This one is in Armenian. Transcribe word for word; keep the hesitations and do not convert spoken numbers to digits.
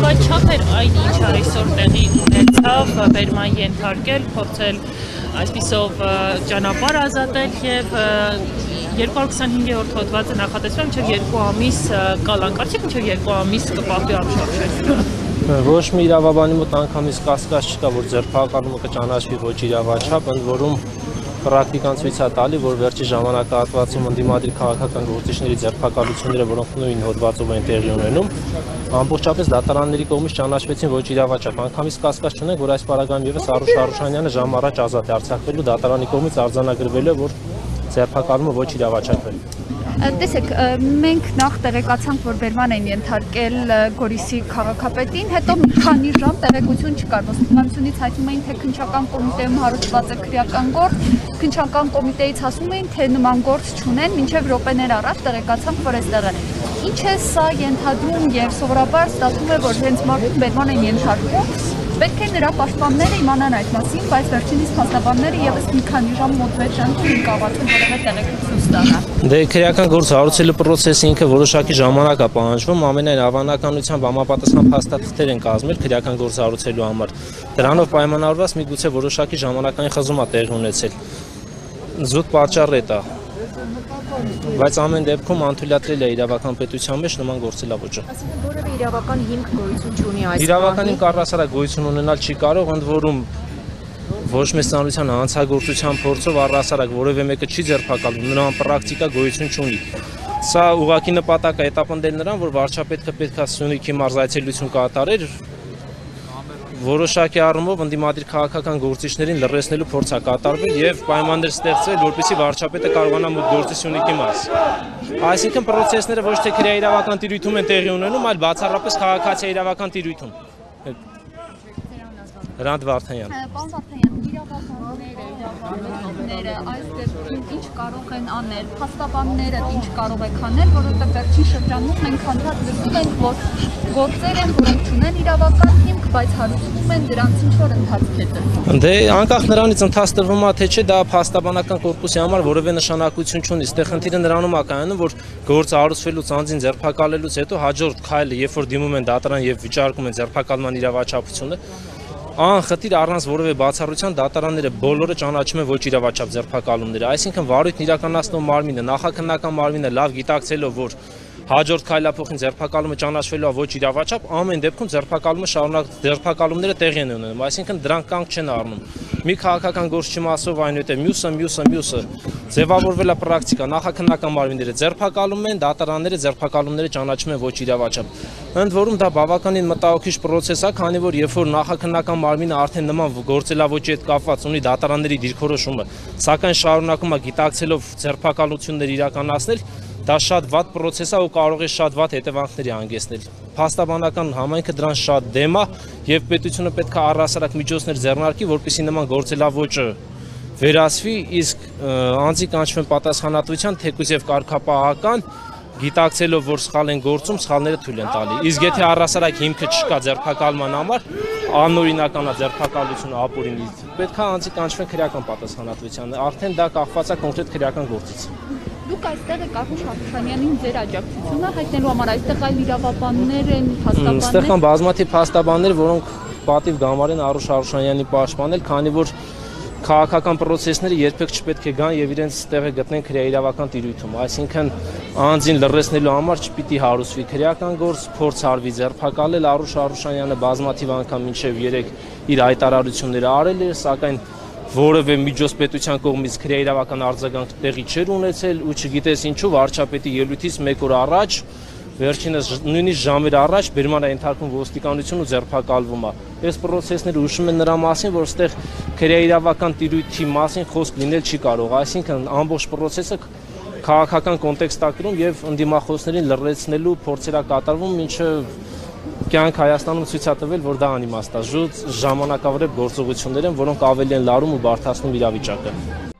Բայց չափ էր այն ինչ այսօր տեղի ունեցավ, բերման ենթարկել, փորձել այսպիսով ճանապարհ ազատել եւ երկու հազար քսանհինգերորդ հոդվածը նախատեսվում մինչեւ երկու ամիս կալանկարչի, մինչեւ երկու ամիս կպահվի արշավը։ Ոչ մի իրավաբանի մոտ անգամից կասկած չկա, որ ձերբակալումը կճանաչվի ոչ իրավաչափ, ընդ որում պրակտիկան ցույց է տալի, որ վերջի ժամանակահատվածում ընդդիմադիր քաղաքական գործիչների ձերբակալությունները, որոնք նույն հոդվածով են տեղի ունենում, ամբողջապես դատարանների կողմից ճանաչվեցին ոչ իրավաչափ։ Անգամից կասկած չունենք, որ այս պարագայում եւս Արուշ Արուշանյանը ժամ առաջ ազատ է արձակվելու, դատարանի կողմից արձանագրվել է, որ ձերբակալումը ոչ իրավաչափ է։ Տեսեք, մենք նախ տեղեկացանք, որ բերման են ենթարկել Գորիսի քաղաքապետին, հետո մի քանի ժամ տեղեկություն չկար, ոստիկանությունից հայտնում էին, թե քննչական կոմիտեում հարուցված է քրեական գործ, քննչական կոմիտեից ասում էին, թե նման գործ չունեն, մինչև րոպեներ առաջ տեղեկացանք, որ այստեղ է։ Ինչ է սա ենթադրում եւ սովորաբար ստացվում է, որ հենց մարդուն բերման են ենթարկում, պետք է նրա պաշտպանները իմանան այդ մասին, բայց վերջինիս փաստաբանները եւս մի քանի ժամ մոտ վեց ժամ չեն կարողացել որևէ տեղեկություն ստանալ։ Դե քրեական գործ հարուցելու process-ը ինքը որոշակի ժամանակ է պահանջվում, ամենայն հավանականությամբ համապատասխան փաստաթղթեր են կազմել քրեական գործ հարուցելու համար։ Դրանով պայմանավորված միգուցե որոշակի ժամանակային խզում է տեղի ունեցել։ Զուտ պատճառ է դա։ Բայց ամեն դեպքում անթույլատրել է իրավական պետության մեջ նման գործելավոճը։ Այսինքն որևէ իրավական հիմք գոյություն չունի այս։ Իրավական հիմք առհասարակ գոյություն ունենալ չի կարող, ընդ որում ոչ մեծ ծանրության հանցագործության փորձով առհասարակ որևէ մեկը չի ձերբակալվում, նման պրակտիկա գոյություն չունի։ Սա ուղղակի նպատակ է հետապնդել նրան, որ վարչապետը պետք է Սյունիքի մարզ այցելություն կատարեր, որոշակի առումով ընդդիմադիր քաղաքական գործիչներին լրացնելու փորձ է կատարվել եւ պայմաններ ստեղծվել, որպեսզի վարչապետը կարողանա մուտք գործի Սյունիքի մարզ։ Այսինքն process-ները ոչ թե քրեական տիրույթում են տեղի ունենում, այլ բացառապես քաղաքացիական իրավական տիրույթում։ Հրանտ Վարդանյան։ Պարոն Վարդանյան, իրավաբանները, իրավաբանները այս դեպքում ինչ կարող են անել, փաստաբանները ինչ կարող եք անել, որովհետև վերջին շրջանում մենք անդադ լսում ենք, որ գործեր են, որոնք չունեն իրավական հիմք, բայց հարուցվում են դրանց ինչ-որ ընթացք է տրվում։ Դե անկախ նրանից ընթաց տրվում է թե չէ, դա փաստաբանական կորպուսի համար որևէ նշանակություն չունի։ Այստեղ խնդիրը նրանում է կայանում, որ գործը հարուցվելուց անձին ձերբակալելուց հետո հաջորդ քայլը, երբ որ դիմում են դատարան եւ վիճարկում են ձերբակալման իրավաչափությունը, անխտիր առանց որևէ բացառության դատարանները բոլորը ճանաչում են ոչ իրավաչափ ձերբակալումները, այսինքն վարույթն իրականացնող մարմինը, նախաքննական մարմինը լավ գիտակցելով, որ հաջորդ քայլափոխին ձերբակալումը ճանաչվելու է ոչ իրավաչափ, ամեն դեպքում ձերբակալումը շարունակ ձերբակալումները տեղի են ունենում, այսինքն դրանք կանգ չեն առնում։ Մի քաղաքական գործչի մասով այնուհետև մյուսը, մյուսը, մյուսը ձևավորվել է պրակտիկա, նախաքննական մարմինները ձերբակալում են, դատարանները ձերբակալումները ճանաչում են ոչ իրավաչափ։ Ընդ որում դա բավականին մտահոգիչ process է, քանի որ երբ որ նախաքննական մարմինը արդեն նման գործելավոճի հետ կապված ունի դատարանների դիրքորոշումը, սակայն շարունակում է գիտակցելով ձերբակալություններ իրականացնել, դա շատ վատ process է ու կարող է շատ վատ հետևանքների հանգեցնել։ Փաստաբանական համայնքը դրան շատ դեմ է եւ պետությունը պետք է առհասարակ միջոցներ ձեռնարկի, որպեսզի նման գործելավոճը վերացվի, իսկ անձի կանչվեն պատասխանատվության, թեկուզ եւ կարգապահական, գիտակցելով, որ սխալ են գործում, սխալները թույլ են տալի։ Իսկ եթե առհասարակ հիմքը չկա ձերբակալման համար, անօրինական է ձերբակալությունը ապօրինի, պետք է անձի կանչվեն քրեական պատասխանատվության, արդեն դա կախված է կոնկրետ քրեական գործից։ Դուք այստեղ եք Արուշ Արուշանյանին ձեր աջակցությունը հայտնելու համար, այստեղ այլ իրավաբաններ են, փաստաբաններ։ Այստեղ կան բազմաթիվ փաստաբաններ, որոնք պատիվ գամար են Արուշ Արուշանյանի պաշտպանել, քանի որ քաղաքական process-ները երբեք չպետք է գան եւ իրենց տեղը գտնեն քրեական տիրույթում, այսինքն անձին լրացնելու համար չպիտի հարուցվի քրեական գործ, փորձ արվի ձերբակալել Արուշ Արուշանյանը բազմաթիվ անգամ մինչեւ երեք իր հայտարարությունները արել էր, սակայն որևէ միջոց պետության կողմից քրեական արձագանք տեղի չէր ունեցել ու չգիտես ինչու վարչապետի ելույթից մեկ օր առաջ, վերջինս նույնիսկ ժամեր առաջ բերման է ենթարկվում ոստիկանություն ու ձերբակալվում է։ Այս process-ները հուշում են նրա մասին, որ այստեղ քրեական տիրույթի մասին խոսք լինել չի կարող, այսինքն ամբողջ process-ը քաղաքական կոնտեքստ է կրում եւ ընդդիմախոսներին լրացնելու փորձեր է կատարվում, ինչը կյանք Հայաստանում ցույց է տվել, որ դա անիմաստ է, ժուտ ժամանակավրեպ գործողություններ են, որոնք ավելի են լարում ու բարդացնում իրավիճակը։